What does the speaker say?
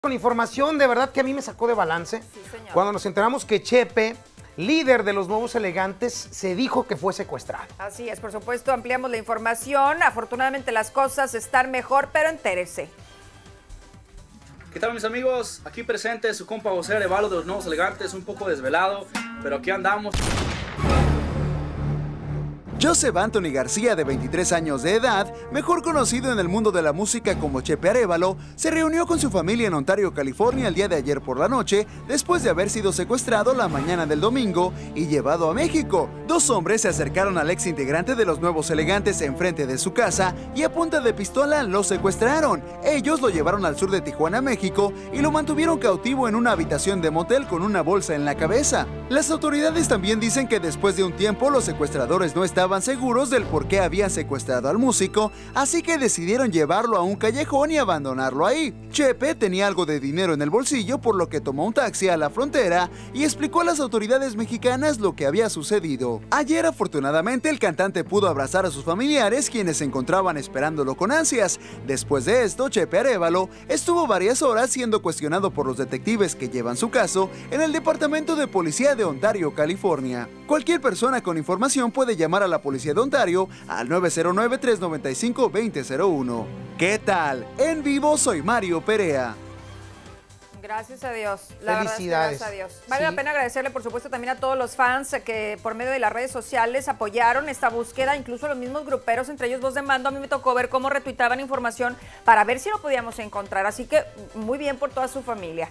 Con información de verdad que a mí me sacó de balance, Sí, señor. cuando nos enteramos que Chepe, líder de los Nuevos Elegantes, se dijo que fue secuestrado. Así es, por supuesto, ampliamos la información. Afortunadamente las cosas están mejor, pero entérese. ¿Qué tal, mis amigos? Aquí presente su compa José Arevalo de los Nuevos Elegantes, un poco desvelado, pero aquí andamos. Joseph Anthony García, de 23 años de edad, mejor conocido en el mundo de la música como Chepe Arévalo, se reunió con su familia en Ontario, California el día de ayer por la noche, después de haber sido secuestrado la mañana del domingo y llevado a México. Dos hombres se acercaron al ex integrante de los Nuevos Elegantes enfrente de su casa y a punta de pistola lo secuestraron. Ellos lo llevaron al sur de Tijuana, México, y lo mantuvieron cautivo en una habitación de motel con una bolsa en la cabeza. Las autoridades también dicen que después de un tiempo los secuestradores no estaban seguros del por qué habían secuestrado al músico, así que decidieron llevarlo a un callejón y abandonarlo ahí. Chepe tenía algo de dinero en el bolsillo, por lo que tomó un taxi a la frontera y explicó a las autoridades mexicanas lo que había sucedido. Ayer, afortunadamente, el cantante pudo abrazar a sus familiares, quienes se encontraban esperándolo con ansias. Después de esto, Chepe Arévalo estuvo varias horas siendo cuestionado por los detectives que llevan su caso en el Departamento de Policía de Ontario, California. Cualquier persona con información puede llamar a la Policía de Ontario al 909-395-2001. ¿Qué tal? En vivo soy Mario Perea. Gracias a Dios. La verdad es que Felicidades. gracias a Dios. Vale Sí. la pena agradecerle, por supuesto, también a todos los fans que por medio de las redes sociales apoyaron esta búsqueda, incluso los mismos gruperos, entre ellos Voz de Mando. A mí me tocó ver cómo retuitaban información para ver si lo podíamos encontrar. Así que muy bien por toda su familia.